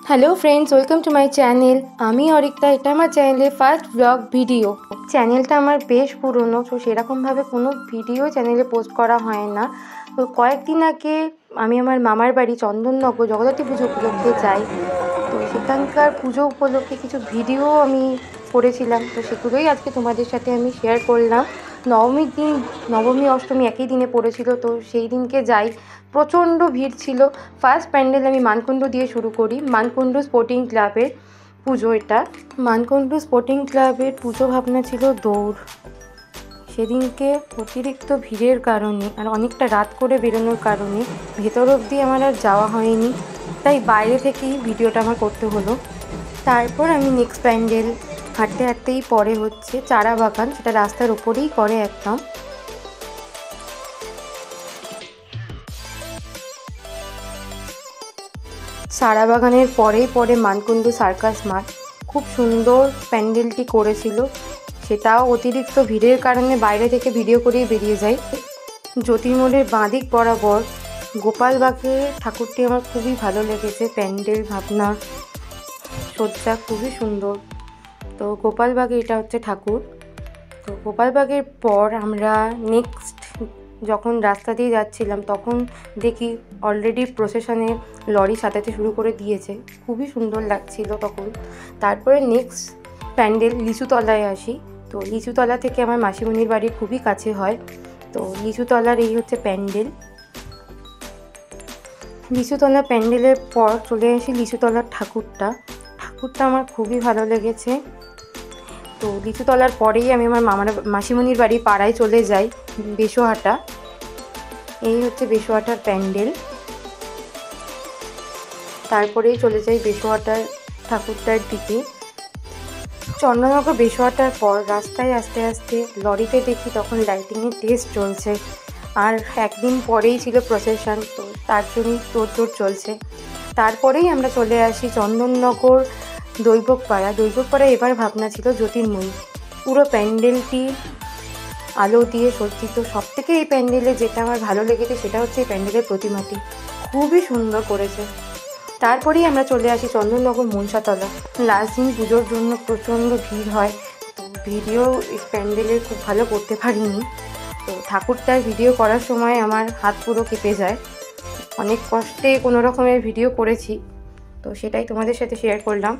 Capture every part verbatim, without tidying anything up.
Hello friends, welcome to my channel. আমি অরিত্রা, এটা আমার চ্যানেলের ফার্স্ট ব্লগ ভিডিও। চ্যানেলটা আমার বেশ পুরনো, তো সেরকমভাবে কোনো ভিডিও চ্যানেলে পোস্ট করা হয় না। তো কয়েকদিন আগে আমি আমার মামার বাড়ি চন্দননগর জগদ্ধাত্রী পুজো উপলক্ষে যাই। তো সেখানকার পুজো উপলক্ষে কিছু ভিডিও আমি করেছিলাম, তো সেগুলোই আজকে তোমাদের সাথে আমি শেয়ার করলাম। নবমীর দিন, নবমী অষ্টমী একই দিনে পড়েছিল, তো সেই দিনকে যাই, প্রচণ্ড ভিড় ছিল। ফার্স্ট প্যান্ডেল আমি মানকুণ্ড দিয়ে শুরু করি। মানকুণ্ড স্পোর্টিং ক্লাবের পুজো এটা। মানকুণ্ড স্পোর্টিং ক্লাবের পুজো ভাবনা ছিল দৌড়। সেদিনকে অতিরিক্ত ভিড়ের কারণে আর অনেকটা রাত করে বেরোনোর কারণে ভেতর অবধি আমার আর যাওয়া হয়নি, তাই বাইরে থেকেই ভিডিওটা আমার করতে হলো। তারপর আমি নেক্সট প্যান্ডেল হাঁটতে হাঁটতেই পরে হচ্ছে চারা বাগান, সেটা রাস্তার ওপরেই করে একদম। চারা বাগানের পরেই পরে মানকুণ্ড সার্কাস মাঠ। খুব সুন্দর প্যান্ডেলটি করেছিল, সেটাও অতিরিক্ত ভিড়ের কারণে বাইরে থেকে ভিডিও করেই বেরিয়ে যাই। জ্যোতির্মোড়ের বাঁদিক বরাবর গোপালবাগের ঠাকুরটি আমার খুবই ভালো লেগেছে। প্যান্ডেল ভাবনা সজ্জা খুবই সুন্দর। তো গোপালবাগে এটা হচ্ছে ঠাকুর। তো গোপালবাগের পর আমরা নেক্সট যখন রাস্তা দিয়ে যাচ্ছিলাম তখন দেখি অলরেডি প্রসেশনের লরি সাজাতে শুরু করে দিয়েছে, খুবই সুন্দর লাগছিল তখন। তারপরে নেক্সট প্যান্ডেল লিচুতলায় আসি। তো লিচুতলা থেকে আমার মাসিমণির বাড়ি খুবই কাছে হয়। তো লিচুতলার এই হচ্ছে প্যান্ডেল। লিচুতলা প্যান্ডেলের পর চলে আসি লিচুতলার ঠাকুরটা। ঠাকুরটা আমার খুবই ভালো লেগেছে। তো লিচুতলার পরেই আমি আমার মামার মাসিমণির বাড়ি পাড়ায় চলে যাই, বেশোহাটা। এই হচ্ছে বেশোহাটার প্যান্ডেল। তারপরেই চলে যাই বেশোহাটার ঠাকুরটার দিকে। চন্দননগর বেশোহাটার পর রাস্তায় আস্তে আস্তে লরিতে দেখি তখন লাইটিংয়ের টেস্ট চলছে, আর একদিন পরেই ছিল প্রসেশন, তো তার জন্যই তোড়জোড় চলছে। তারপরেই আমরা চলে আসি চন্দননগর দৈবকপাড়া। দৈবকপাড়া এবার ভাবনা ছিল জ্যোতির্ময়ী। পুরো প্যান্ডেলটি আলো দিয়ে সজ্জিত। সব থেকে এই প্যান্ডেলে যেটা আমার ভালো লেগেছে সেটা হচ্ছে এই প্যান্ডেলের প্রতিমাটি, খুবই সুন্দর করেছে। তারপরেই আমরা চলে আসি চন্দননগর মনসাতলা। লাস্ট দিন পুজোর জন্য প্রচণ্ড ভিড় হয়, তো ভিডিও এই প্যান্ডেলের খুব ভালো করতে পারিনি। তো ঠাকুরটার ভিডিও করার সময় আমার হাত পুরো কেঁপে যায়। অনেক কষ্টে কোনো রকমের ভিডিও করেছি, তো সেটাই তোমাদের সাথে শেয়ার করলাম।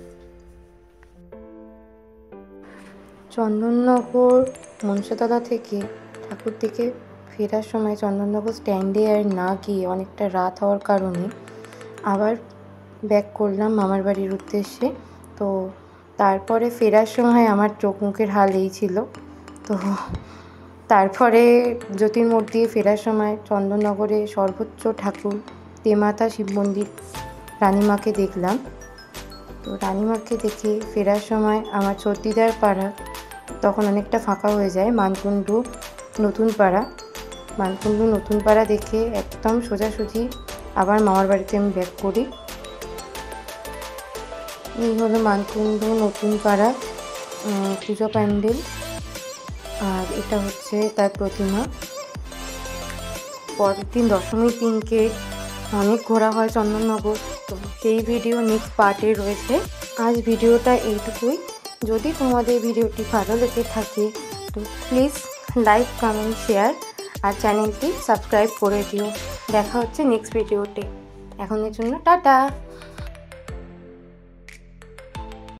চন্দননগর মনসাতলা থেকে ঠাকুর থেকে ফেরার সময় চন্দননগর স্ট্যান্ডে আর না গিয়ে অনেকটা রাত হওয়ার কারণে আবার ব্যাক করলাম মামার বাড়ির উদ্দেশ্যে। তো তারপরে ফেরার সময় আমার চোখ মুখের হাল এই ছিল। তো তারপরে জ্যোতির্মোড় দিয়ে ফেরার সময় চন্দননগরে সর্বোচ্চ ঠাকুর তেমাতা শিব মন্দির রানীমাকে দেখলাম। তো রানীমাকে দেখে ফেরার সময় আমার চর্দিদার পাড়া তখন অনেকটা ফাঁকা হয়ে যায়। মানকুণ্ড নতুন পাড়া, মানকুণ্ড নতুন পাড়া দেখে একদম সোজাসুজি আবার মামার বাড়িতে আমি ব্যাক করি। এই হলো মানকুণ্ড নতুন পাড়া পূজা প্যান্ডেল, আর এটা হচ্ছে তার প্রতিমা। পরের দিন দশমীর দিনকে অনেক ঘোরা হয় চন্দননগর, তো সেই ভিডিও নেক্সট পার্টে রয়েছে। আজ ভিডিওটা এইটুকুই। যদি তোমাদের ভিডিওটি ভালো লেগে থাকে তো প্লিজ লাইক, কমেন্ট, শেয়ার আর চ্যানেলটি সাবস্ক্রাইব করে দিও। দেখা হচ্ছে নেক্সট ভিডিওতে। এখনের জন্য টাটা।